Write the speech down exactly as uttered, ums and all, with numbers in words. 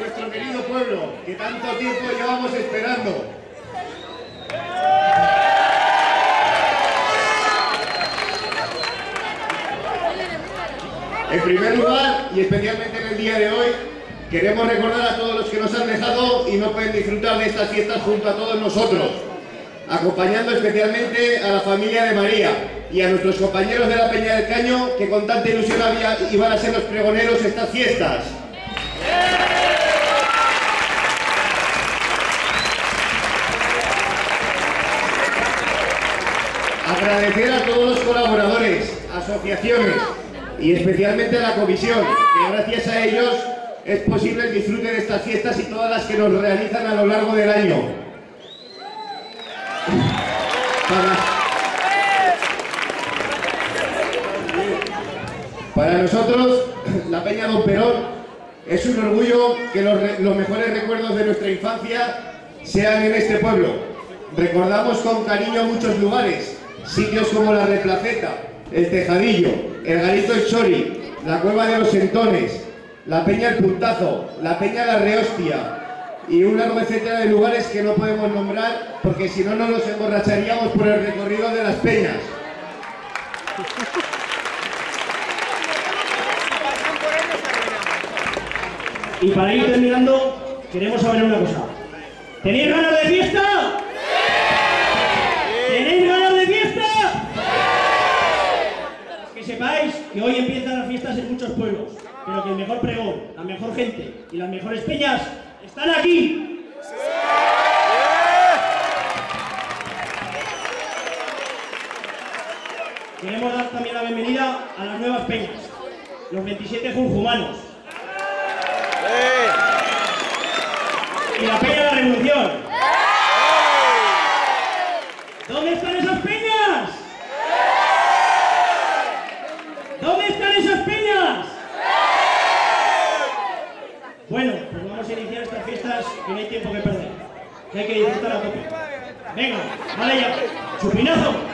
nuestro querido pueblo, que tanto tiempo llevamos esperando. En primer lugar, y especialmente en el día de hoy, queremos recordar a todos los que nos han dejado y no pueden disfrutar de estas fiestas junto a todos nosotros, acompañando especialmente a la familia de María y a nuestros compañeros de la Peña del Caño, que con tanta ilusión había, iban a ser los pregoneros de estas fiestas. Agradecer a todos los colaboradores, asociaciones y especialmente a la comisión, que gracias a ellos es posible el disfrute de estas fiestas y todas las que nos realizan a lo largo del año. Para, para nosotros, la Peña Don Perón es un orgullo que los, los mejores recuerdos de nuestra infancia sean en este pueblo. Recordamos con cariño muchos lugares, sitios como la Replaceta, el Tejadillo, el Garito El Chori, la Cueva de los Sentones, la Peña El Puntazo, la Peña La Rehostia y una etcétera de lugares que no podemos nombrar porque si no, no nos emborracharíamos por el recorrido de las peñas. Y para ir terminando, queremos saber una cosa. ¿Tenéis ganas de fiesta? ¡Sí! ¿Tenéis ganas de fiesta? ¡Sí! Que sepáis que hoy empiezan las fiestas en muchos pueblos, pero que el mejor pregón, la mejor gente y las mejores peñas están aquí. ¡Sí! Queremos dar también la bienvenida a las nuevas peñas, los veintisiete Jurjumanos. Y la Peña de la Revolución. ¿Dónde están esas peñas? ¿Dónde están esas peñas? Bueno, pues vamos a iniciar estas fiestas que no hay tiempo que perder, que hay que disfrutar a tope. Venga, vale ya, chupinazo.